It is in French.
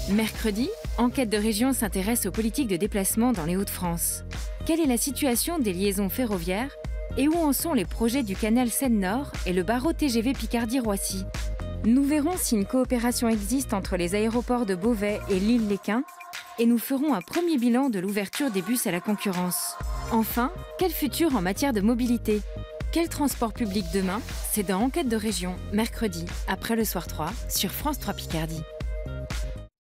Mercredi, Enquête de région s'intéresse aux politiques de déplacement dans les Hauts-de-France. Quelle est la situation des liaisons ferroviaires et où en sont les projets du canal Seine-Nord et le barreau TGV Picardie-Roissy? Nous verrons si une coopération existe entre les aéroports de Beauvais et Lille-Léquin et nous ferons un premier bilan de l'ouverture des bus à la concurrence. Enfin, quel futur en matière de mobilité? Quel transport public demain? C'est dans Enquête de région, mercredi, après le soir 3, sur France 3 Picardie.